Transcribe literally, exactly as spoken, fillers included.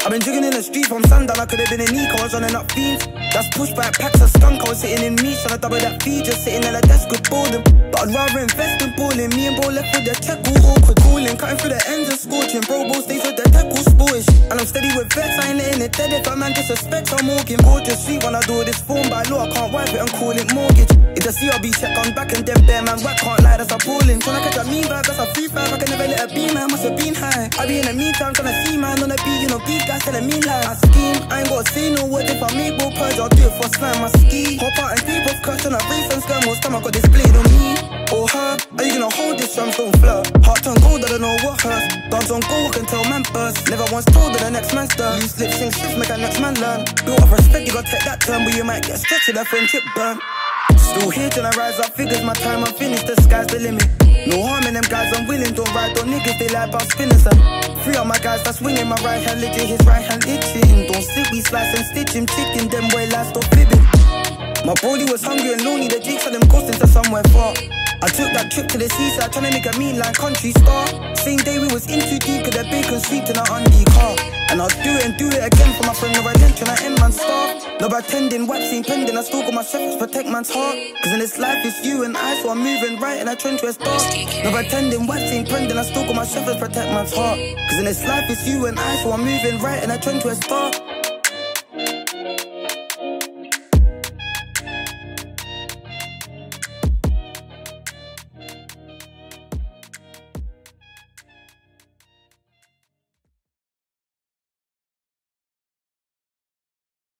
I've been jigging in the street from sundown, I could've been in Nico, I was running up fiends. That's pushback, packs of skunk, I was sitting in me, trying to double that fee, just sitting at a desk with boredom. But I'd rather invest in balling, me and bro left with the tech, all awkward cooling, cutting through the ends and scorching, bro, bro stays with the tech, all sportish. And I'm steady with vets, I ain't letting it dead, if a man disrespects, I'm walking. Gorgeous sweet when I do this form, by law I can't wipe it and call it mortgage. It's a C R B check on back and them bare man, whack can't lie, that's appalling. Tryna catch a mean vibe, that's a free five, I can never let it be, man, must have been high. I be in the meantime tryna see man on the beat, you know beat guys telling me lies. I scheme, I ain't gotta say no word, if I make more purge, I'll do it for slime, I ski. Hop out and creep off cuss, and I race and scam, most time I got displayed on me. Or her, are you gonna hold this drums, don't flirt? Heart turn cold, I don't know what hurts. Guns on go, I can tell man burst. Never once told that the next man's done. Loose lips, sing shift, make a next man learn. Built up respect, you gotta take that turn, but you might get stretched with a friendship burn. Still here till I rise up figures, my time unfinished, the sky's the limit. No harm in them guys, I'm willing, don't ride on niggas, they lie about spinners. And three of my guys that's swinging, my right hand legit, his right hand itching. Don't slip, we slice and stitch him, chicken, them boy last stop fibbing. My brody was hungry and lonely, the jigs had them ghosting to somewhere far. I took that trip to the seaside, trying to make a mean like country star. Same day we was in too deep, cause the bacon sweeped in our undie car. And I'll do it and do it again for my friend, no attention, I end man's star. No pretending, wax ain't pending, I still got my shepherds, protect man's heart. Cause in this life it's you and I, so I'm moving right in that trench where it's dark. No pretending, wax ain't pending, I still got my shepherds, protect man's heart. Cause in this life it's you and I, so I'm moving right in that trench where it's dark.